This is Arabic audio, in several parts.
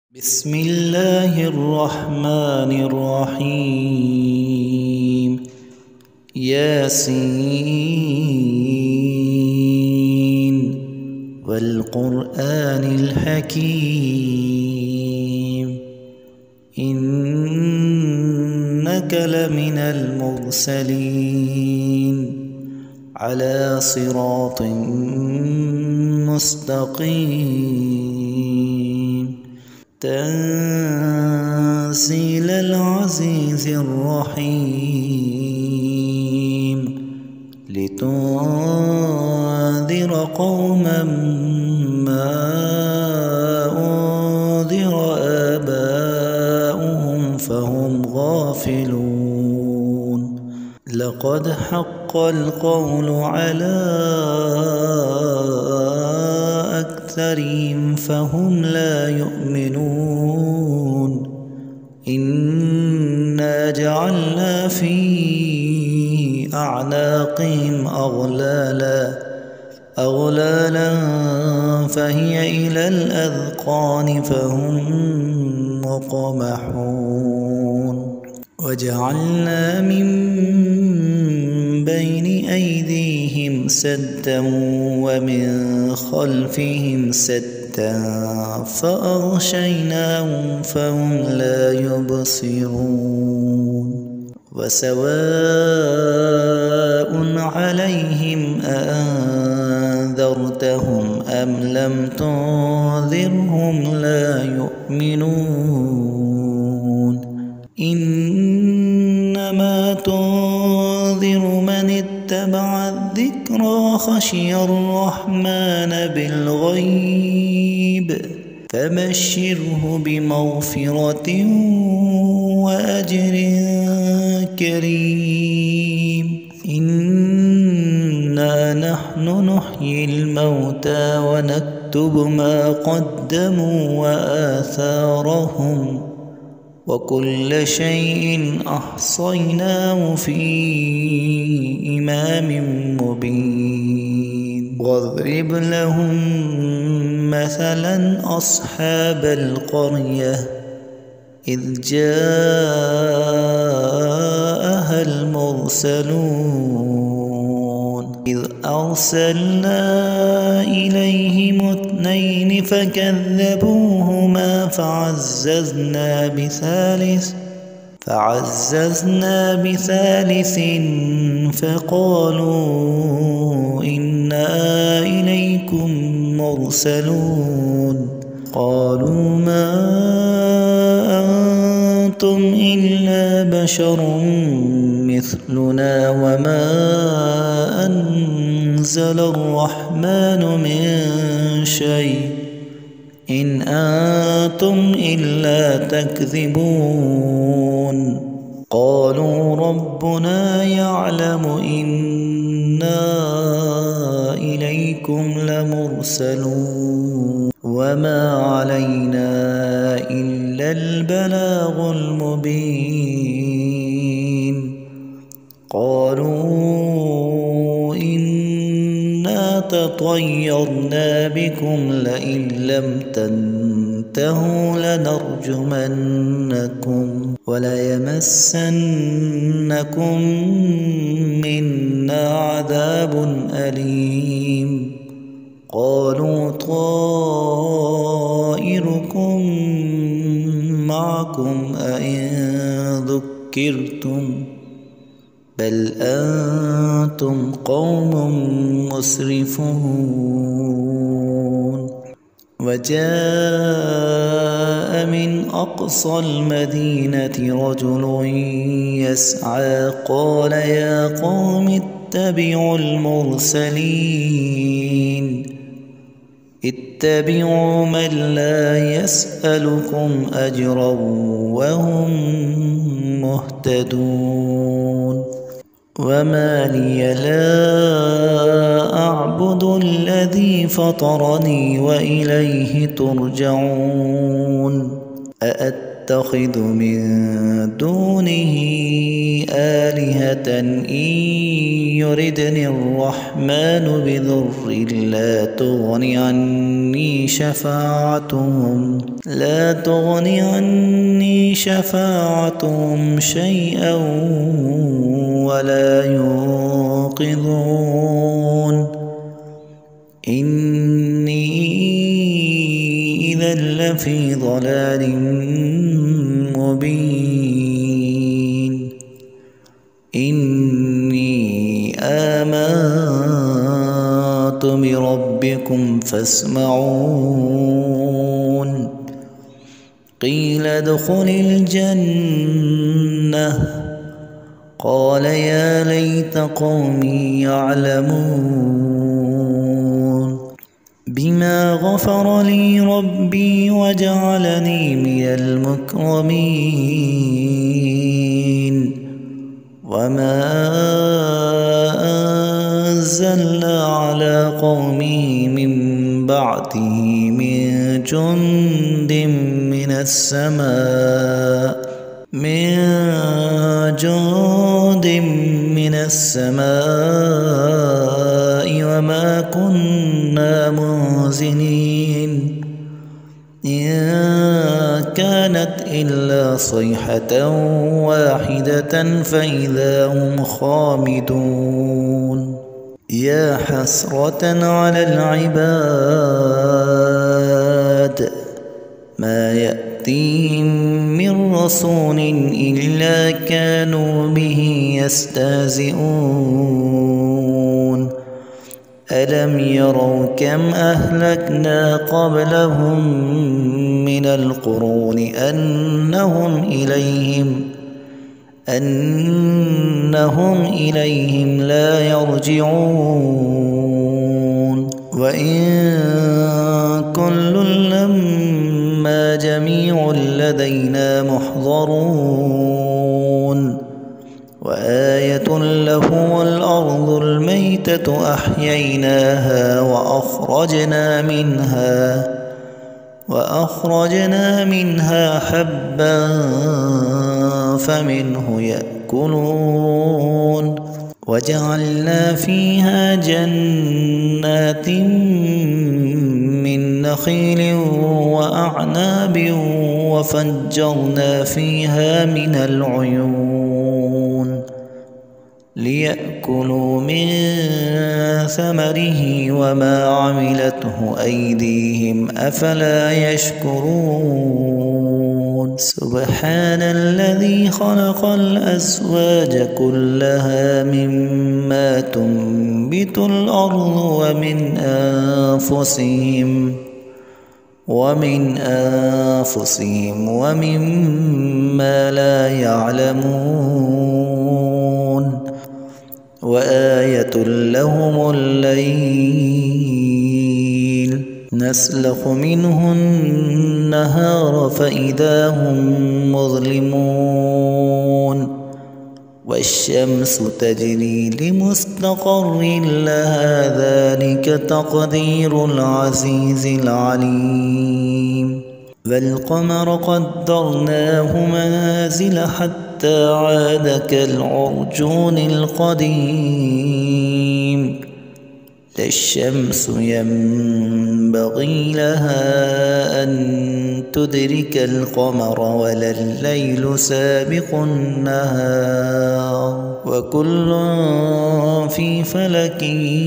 بسم الله الرحمن الرحيم. ياسين والقرآن الحكيم إنك لمن المرسلين على صراط مستقيم تنزيل العزيز الرحيم لتنذر قوما ما أنذر آباؤهم فهم غافلون لقد حق القول على أكثرهم فهم لا يؤمنون إنا جعلنا في أعناقهم أغلالا فهي إلى الأذقان فهم مقمحون وجعلنا من بين أيديهم سدا ومن خلفهم سدا فأغشيناهم فهم لا يبصرون وسواء عليهم أأنذرتهم أم لم تنذرهم لا يؤمنون إنما تنذر من اتبع الذكر وخشي الرحمن بالغيب فبشره بمغفرة وأجر كريم إنا نحن نحيي الموتى ونكتب ما قدموا وآثارهم وكل شيء أحصيناه في إمام مبين واضرب لهم مثلا أصحاب القرية إذ جاءها المرسلون إذ أرسلنا إليهم اثنين فكذبوهما فعززنا بثالث فقالوا إنا إليكم مرسلون قالوا ما أنتم إلا بشر مثلنا وما أنزل الرحمن من شيء إن أنتم إلا تكذبون قالوا ربنا يعلم إنا إليكم لمرسلون وما علينا إلا البلاغ المبين قالوا إنا تطيرنا بكم لئن لم تنتهوا لنرجمنكم وليمسنكم منا عذاب أليم قالوا طائركم معكم أئن ذكرتم بل أنتم قوم مسرفون وجاء من أقصى المدينة رجل يسعى قال يا قوم اتبعوا المرسلين اتبعوا من لا يسألكم أجرا وهم مهتدون وما لي لا أعبد الذي فطرني وإليه ترجعون أتخذ من دونه آلهة إن يردني الرحمن بضر لا تغني عني شفاعتهم شيئا ولا ينقذون إني إذا لفي ضلال مبين إني آمنت بربكم فاسمعون قيل ادخل الجنة قال يا ليت قومي يعلمون بما غفر لي ربي وجعلني من المكرمين وما أنزلنا على قومه من بعده من جند من السماء وما كنا منزلين إن كانت إلا صيحة واحدة فإذا هم خامدون يا حسرة على العباد ما يأتيهم من رسول إلا كانوا به يستهزئون ألم يروا كم أهلكنا قبلهم من القرون أنهم إليهم لا يرجعون وإن كل لما جميع لدينا محضرون وآية لهم الأرض الميتة أحييناها وأخرجنا منها حبا فمنه يأكلون وجعلنا فيها جنات من نخيل وأعناب وفجرنا فيها من العيون ليأكلوا من ثمره وما عملته أيديهم أفلا يشكرون سبحان الذي خلق الأزواج كلها مما تنبت الأرض ومن أنفسهم ومما لا يعلمون وآية لهم الليل نسلخ منه النهار فإذا هم مظلمون والشمس تجري لمستقر لها ذلك تقدير العزيز العليم والقمر قدرناه منازل حتى عاد كالعرجون القديم لا الشمس ينبغي لها أن تدرك القمر ولا الليل سابق النهار وكل في فلك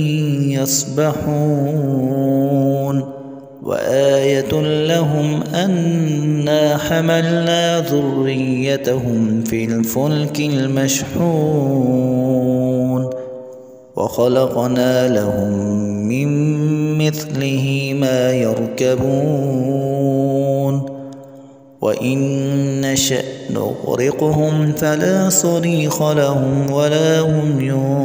يسبحون وآية لهم أنا حملنا ذريتهم في الفلك المشحون وخلقنا لهم من مثله ما يركبون وإن نشأ نغرقهم فلا صريخ لهم ولا هم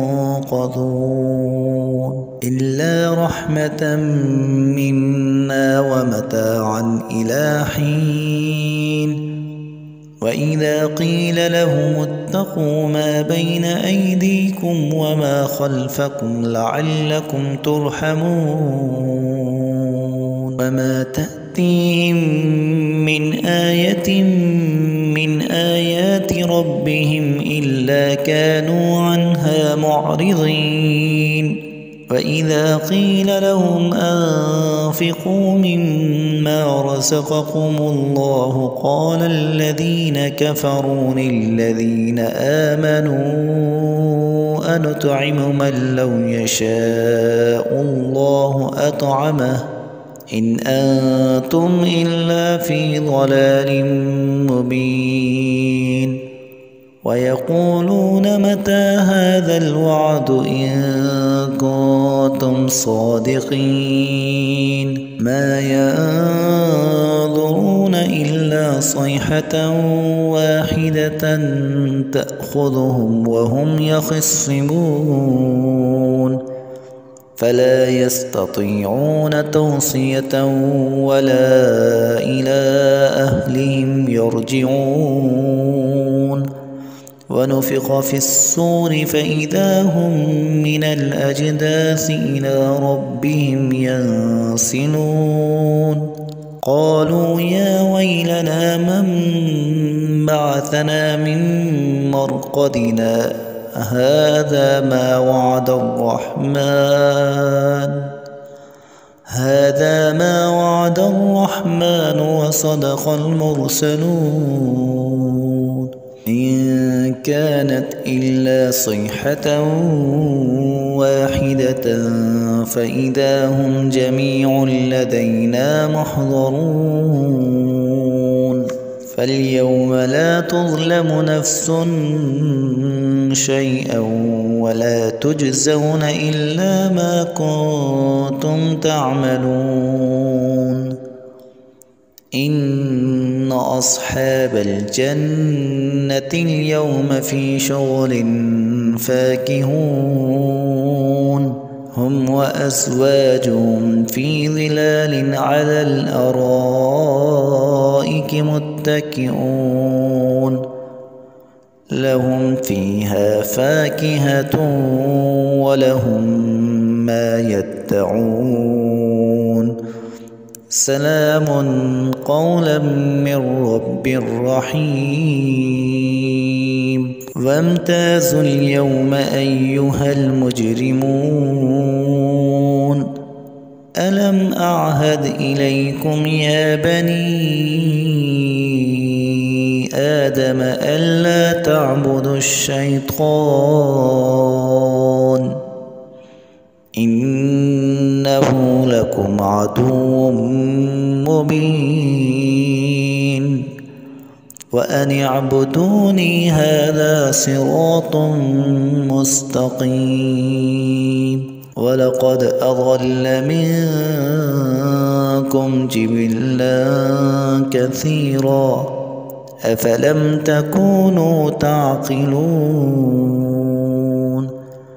ينقذون إلا رحمة منا ومتاعا إلى حين وإذا قيل لهم اتقوا ما بين أيديكم وما خلفكم لعلكم ترحمون وما تأتيهم من آية ربهم إلا كانوا عنها معرضين وإذا قيل لهم أنفقوا مما رزقكم الله قال الذين كفروا للذين آمنوا أنطعم من لو يشاء الله أطعمه إن أنتم إلا في ضلال مبين ويقولون متى هذا الوعد إن كنتم صادقين ما ينظرون إلا صيحة واحدة تأخذهم وهم يخصمون فلا يستطيعون توصية ولا إلى أهلهم يرجعون ونفخ في الصور فإذا هم من الأجداث إلى ربهم ينسلون قالوا يا ويلنا من بعثنا من مرقدنا هذا ما وعد الرحمن وصدق المرسلون إن كانت إلا صيحة واحدة فإذا هم جميع لدينا محضرون فاليوم لا تظلم نفس شيئا ولا تجزون إلا ما كنتم تعملون إن أصحاب الجنة اليوم في شغل فاكهون هم وأزواجهم في ظلال على الأرائك متكئون لهم فيها فاكهة ولهم ما يدعون سلام قولا من رب رحيم وامتازوا اليوم أيها المجرمون ألم أعهد إليكم يا بني آدم ألا تعبدوا الشيطان إنه لكم عدو مبين وأن اعبدوني هذا صراط مستقيم ولقد أضل منكم جبلا كثيرا أفلم تكونوا تعقلون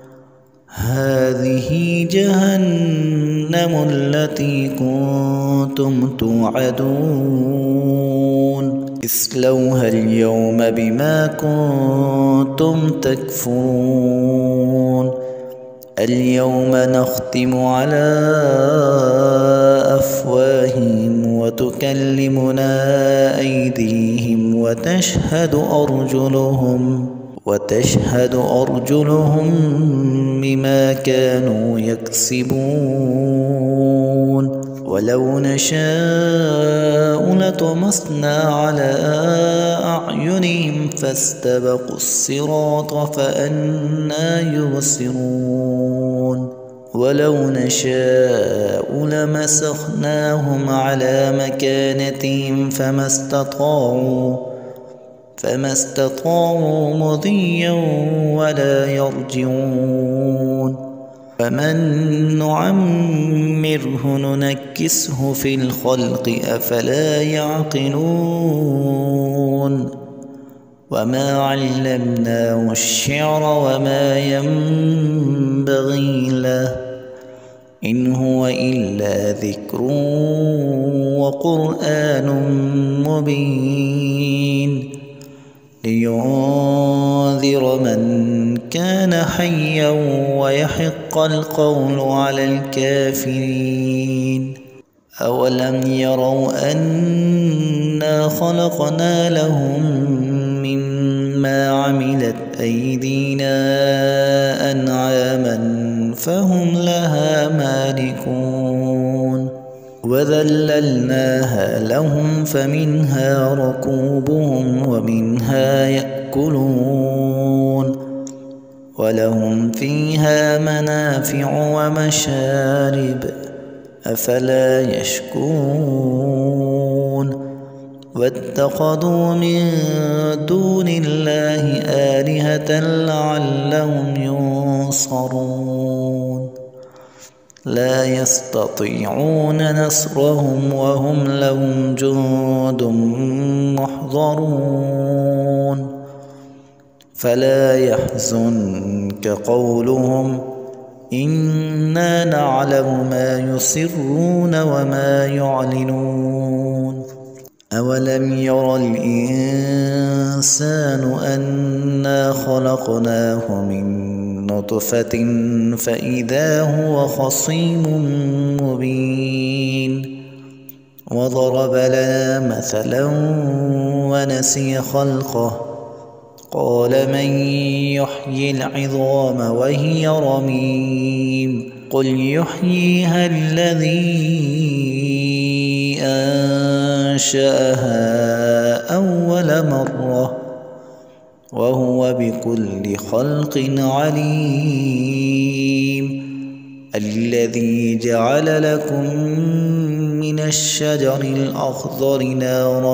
هذه جهنم التي كنتم توعدون اصلوها اليوم بما كنتم تكفرون اليوم نختم على أفواههم وتكلمنا أيديهم وتشهد أرجلهم بما كانوا يكسبون ولو نشاء لطمسنا على أعينهم فاستبقوا الصراط فأنى يبصرون ولو نشاء لمسخناهم على مكانتهم فما استطاعوا مضيا ولا يرجعون فمن نعمره ننكسه في الخلق أفلا يعقلون وما علمناه الشعر وما ينبغي له إن هو إلا ذكر وقرآن مبين لينذر من كان حيا ويحق القول على الكافرين أولم يروا أنا خلقنا لهم مما عملت أيدينا أنعاما فهم لها مالكون وذللناها لهم فمنها ركوبهم ومنها يأكلون ولهم فيها منافع ومشارب أفلا يشكرون واتخذوا من دون الله آلهة لعلهم ينصرون لا يستطيعون نصرهم وهم لهم جند محضرون فلا يحزنك قولهم إنا نعلم ما يسرون وما يعلنون أولم ير الإنسان أنا خلقناه من نطفة فإذا هو خصيم مبين وضرب لنا مثلا ونسي خلقه قال من يحيي العظام وهي رميم قل يحييها الذي أنشأها أول مرة وهو بكل خلق عليم الذي جعل لكم من الشجر الأخضر نارا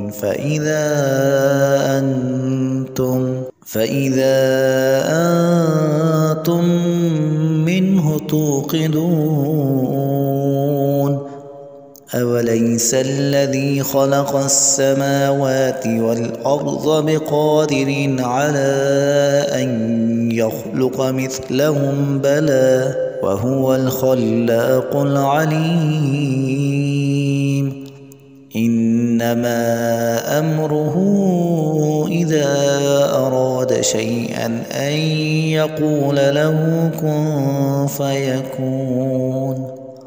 فإذا أنتم منه توقدون أوليس الذي خلق السماوات والأرض بقادر على أن يخلق مثلهم بلى وهو الخلاق العليم إنما أمره إذا أراد شيئا أن يقول له كن فيكون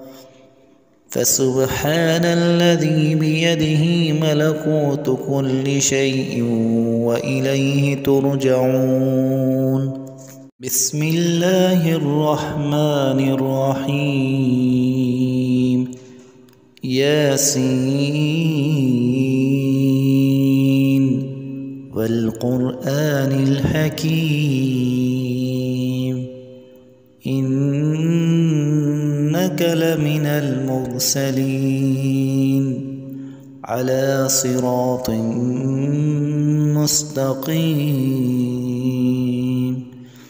فسبحان الذي بيده ملكوت كل شيء وإليه ترجعون بسم الله الرحمن الرحيم ياسين والقرآن الحكيم إنك لمن المرسلين على صراط مستقيم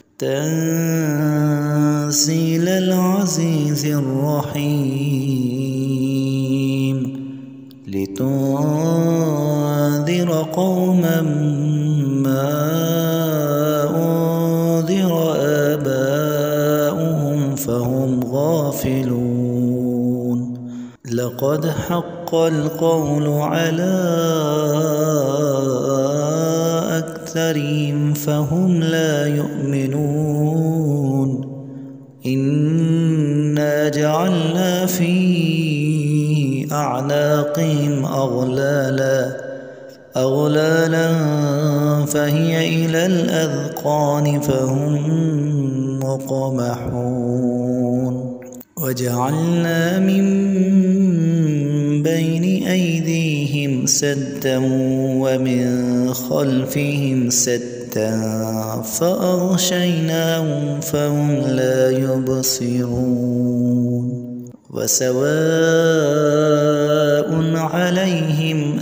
تنزيل العزيز الرحيم لتنذر قوما ما أنذر آباؤهم فهم غافلون لقد حق القول على أكثرهم فهم لا يؤمنون إنا جعلنا في أعناقهم أغلالا فهي إلى الأذقان فهم مقمحون وجعلنا من بين أيديهم سدا ومن خلفهم سدا فأغشيناهم فهم لا يبصرون وسواء عليهم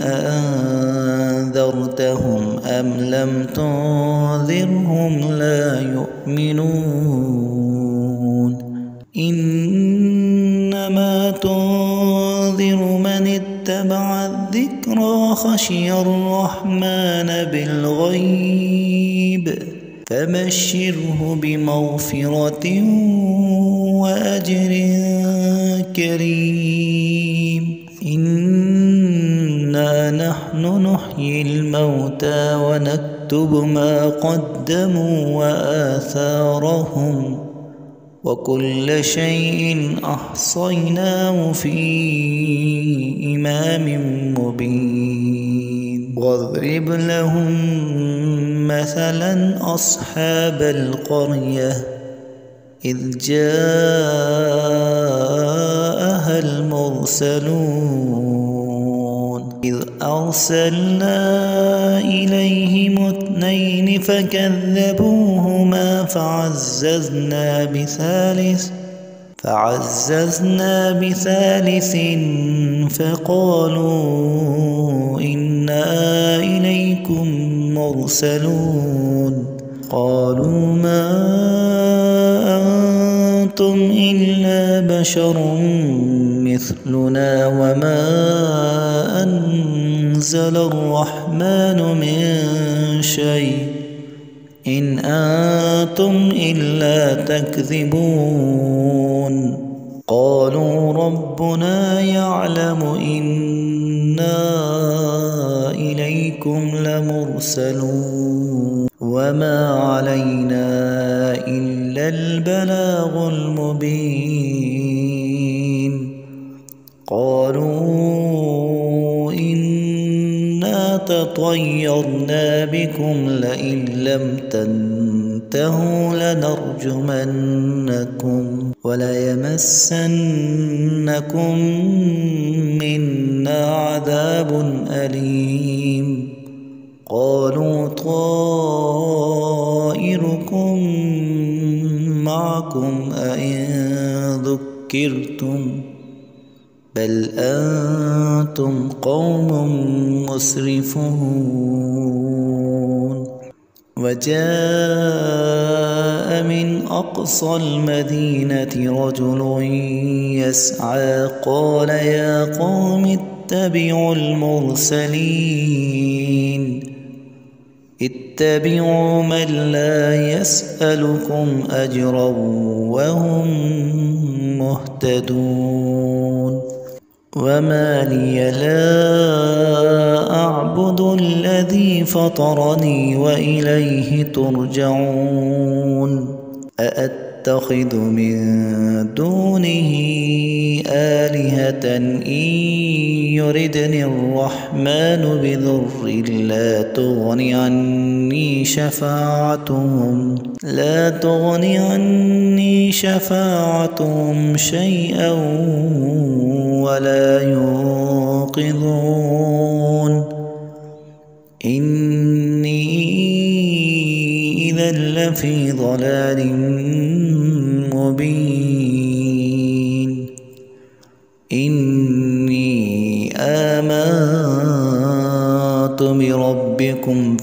أأنذرتهم أم لم تنذرهم لا يؤمنون إنما تنذر من اتبع الذكرى خشي الرحمن بالغيب فبشره بمغفرة وأجر كريم إنا نحن نحيي الموتى ونكتب ما قدموا وآثارهم وكل شيء أحصيناه في إمام مبين واضرب لهم مثلا أصحاب القرية إذ جاءها المرسلون إذ أرسلنا إليهم 2 فكذبوهما فعززنا بثالث فقالوا إنا إليكم مرسلون قالوا ما أنتم إلا بشر مثلنا وما أنزل الرحمن من شيء إن أنتم إلا تكذبون قالوا ربنا يعلم إنا إليكم لمرسلون وما علينا إلا البلاغ المبين قالوا إنا تطيرنا بكم لئن لم تنتهوا لنرجمنكم وليمسنكم منا عذاب أليم قالوا طائركم معكم أئن ذكرتم بل أنتم قوم مسرفون وجاء من أقصى المدينة رجل يسعى قال يا قوم اتبعوا المرسلين اتبعوا من لا يسألكم أجرا وهم مهتدون وما لي لا أعبد الذي فطرني وإليه ترجعون أأتخذ من دونه آلهة إن يردني الرحمن بضر لا تغني عني شفاعتهم شيئا ولا ينقذون إني إذا لفي ضلال مبين إني آمنت بربكم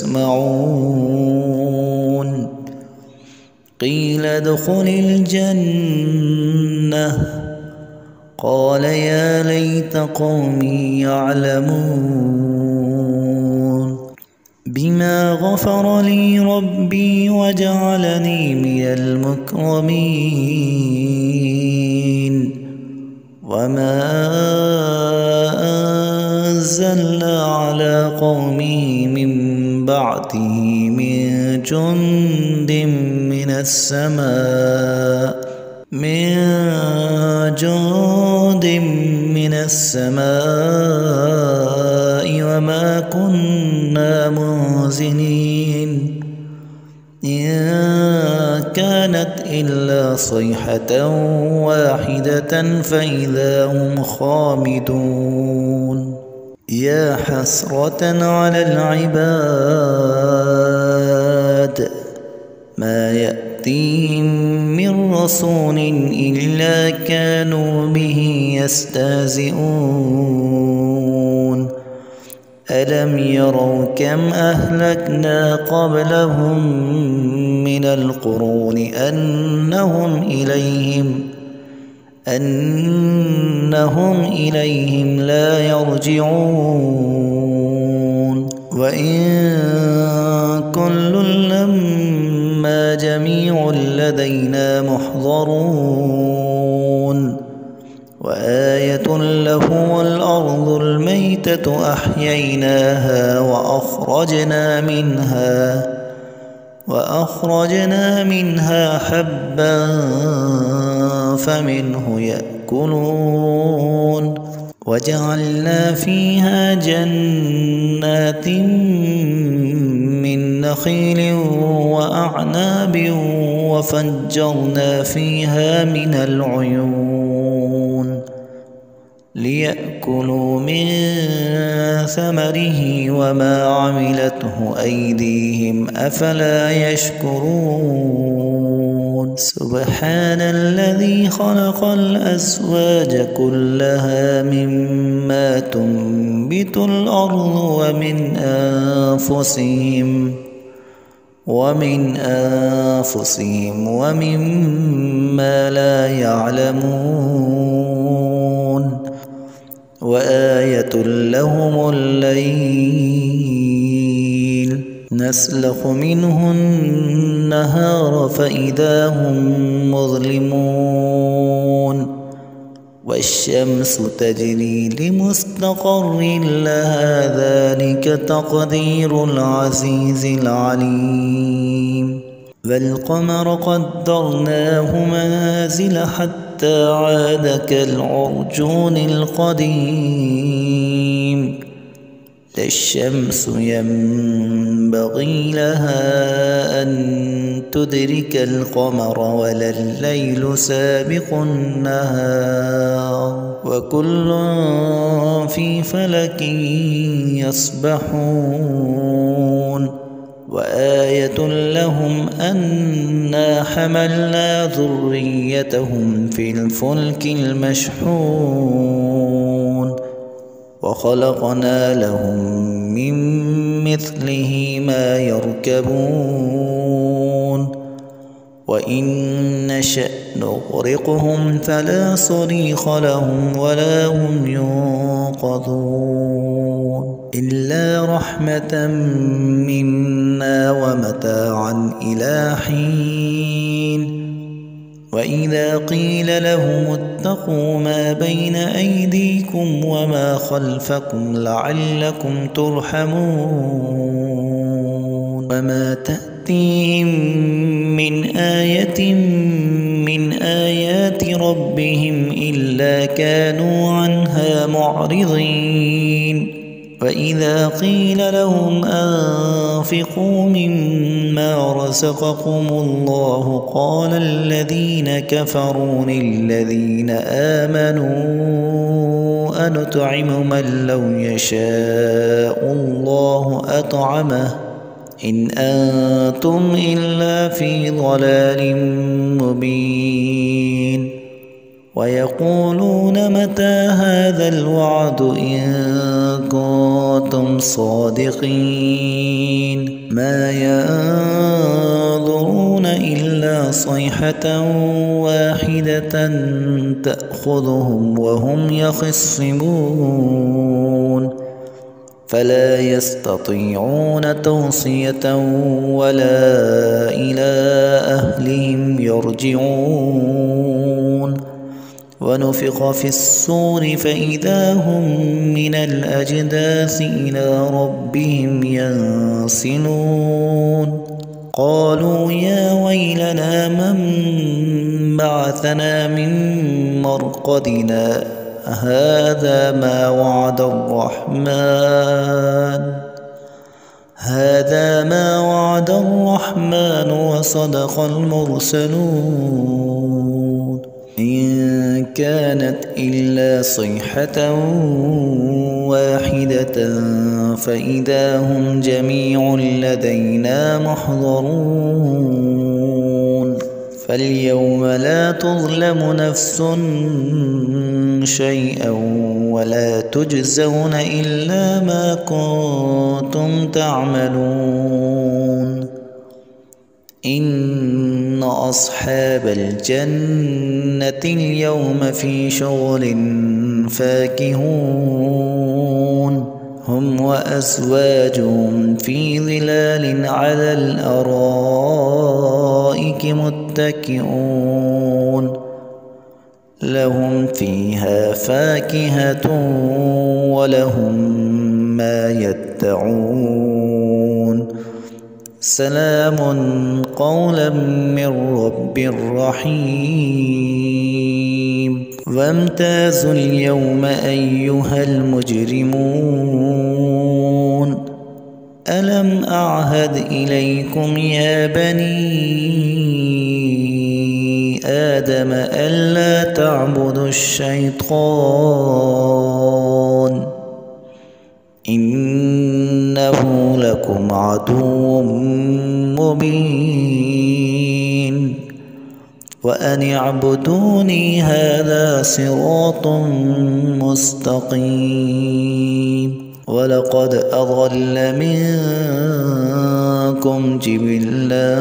فاسمعون قيل ادخل الجنة قال يا ليت قومي يعلمون بما غفر لي ربي وجعلني من المكرمين وما أنزلنا على قومه من بعده من جند من السماء وما كنا منزلين إن كانت إلا صيحة واحدة فإذا هم خامدون يا حسرة على العباد ما يأتيهم من رسول إلا كانوا به يستهزئون ألم يروا كم أهلكنا قبلهم من القرون أنهم إليهم لا يرجعون وإن كل لما جميع لدينا محضرون وآية لهم الأرض الميتة أحييناها وأخرجنا منها حبا فمنه يأكلون وجعلنا فيها جنات من نخيل وأعناب وفجرنا فيها من العيون ليأكلوا من ثمره وما عملته أيديهم أفلا يشكرون سبحان الذي خلق الأزواج كلها مما تنبت الأرض ومن أنفسهم ومما لا يعلمون وآية لهم الليل نسلخ منه النهار فإذا هم مظلمون والشمس تجري لمستقر لها ذلك تقدير العزيز العليم والقمر قدرناه منازل حتى عاد كالعرجون القديم لا الشمس ينبغي لها أن تدرك القمر ولا الليل سابق النهار وكل في فلك يسبحون وآية لهم أنا حملنا ذريتهم في الفلك المشحون وخلقنا لهم من مثله ما يركبون وإن نشأ نغرقهم فلا صريخ لهم ولا هم ينقذون إلا رحمة منا ومتاعا إلى حين وإذا قيل لهم اتقوا ما بين أيديكم وما خلفكم لعلكم ترحمون وما تأتيهم من آية من آيات ربهم إلا كانوا عنها معرضين وإذا قيل لهم أنفقوا مما رزقكم الله قال الذين كفروا للذين آمنوا أنطعم من لو يشاء الله أطعمه إن أنتم إلا في ضلال مبين ويقولون متى هذا الوعد إن كنتم صادقين ما ينظرون إلا صيحة واحدة تأخذهم وهم يخصمون فلا يستطيعون توصية ولا إلى أهلهم يرجعون ونفخ في الصور فإذا هم من الأجداث إلى ربهم ينسلون قالوا يا ويلنا من بعثنا من مرقدنا هذا ما وعد الرحمن وصدق المرسلون إن كانت إلا صيحة واحدة فإذا هم جميع لدينا محضرون فاليوم لا تظلم نفس شيئا ولا تجزون إلا ما كنتم تعملون إن أصحاب الجنة اليوم في شغل فاكهون هم وأزواجهم في ظلال على الأرائك متكئون لهم فيها فاكهة ولهم ما يدعون سلام قولا من رب رحيم. وامتازوا اليوم أيها المجرمون ألم أعهد إليكم يا بني آدم ألا تعبدوا الشيطان إنه لكم عدو مبين وأن اعبدوني هذا صراط مستقيم ولقد أضل منكم جبلا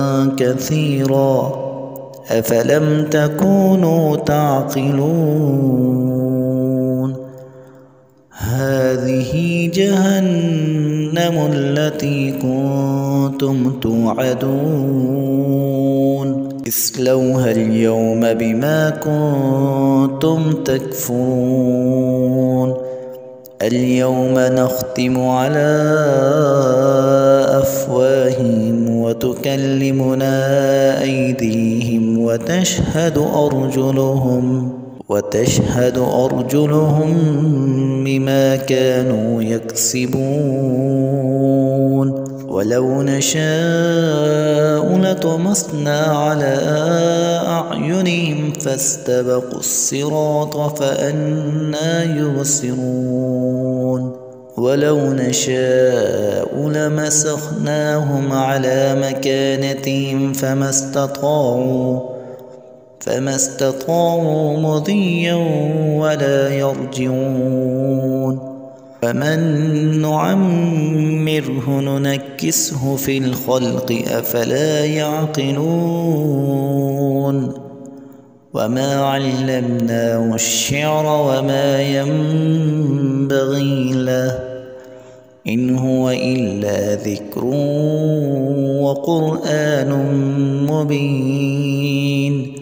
كثيرا أفلم تكونوا تعقلون هذه جهنم التي كنتم توعدون اصلوها اليوم بما كنتم تكفرون اليوم نختم على أفواههم وتكلمنا أيديهم وتشهد أرجلهم بما كانوا يكسبون ولو نشاء لطمسنا على أعينهم فاستبقوا الصراط فأنى يبصرون ولو نشاء لمسخناهم على مكانتهم فما استطاعوا مضيا ولا يرجعون فمن نعمره ننكسه في الخلق أفلا يعقلون وما علمناه الشعر وما ينبغي له إن هو إلا ذكر وقرآن مبين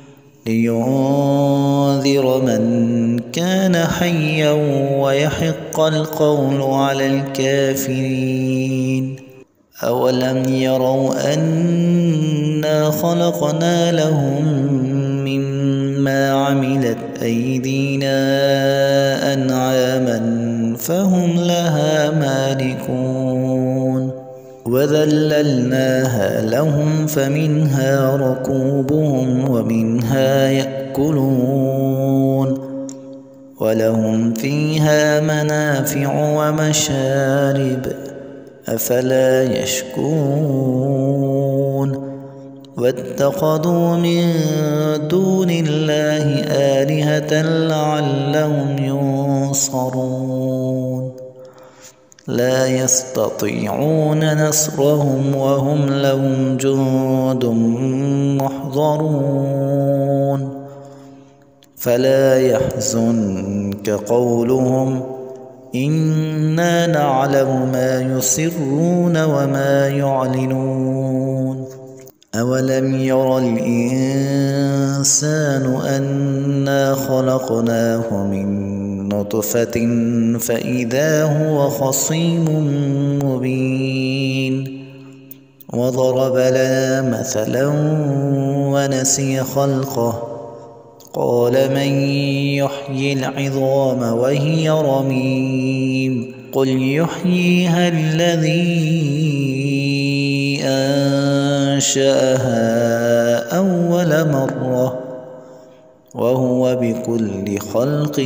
لينذر من كان حيا ويحق القول على الكافرين أولم يروا أنا خلقنا لهم مما عملت أيدينا أنعاما فهم لها مالكون وذللناها لهم فمنها ركوبهم ومنها يأكلون ولهم فيها منافع ومشارب أفلا يشكرون واتخذوا من دون الله آلهة لعلهم ينصرون لا يستطيعون نصرهم وهم لهم جند محضرون فلا يحزنك قولهم إنا نعلم ما يسرون وما يعلنون أولم ير الإنسان أنا خلقناه من نطفة فإذا هو خصيم مبين وضرب لنا مثلا ونسي خلقه قال من يحيي العظام وهي رميم قل يحييها الذي أنشأها أول مرة وهو بكل خلق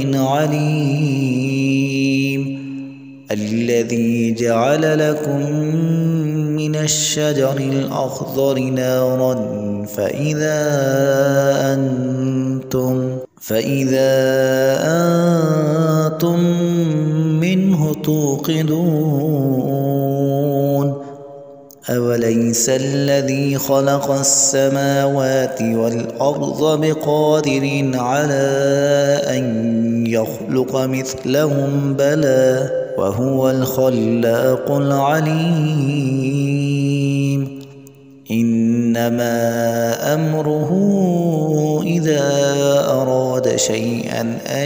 عليم الذي جعل لكم من الشجر الأخضر نارا فإذا أنتم منه توقدون أوليس الذي خلق السماوات والأرض بقادر على أن يخلق مثلهم بلى وهو الخلاق العليم إنما أمره إذا أراد شيئا أن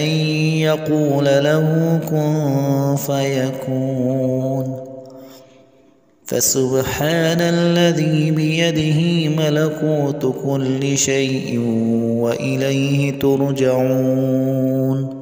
يقول له كن فيكون فسبحان الذي بيده ملكوت كل شيء وإليه ترجعون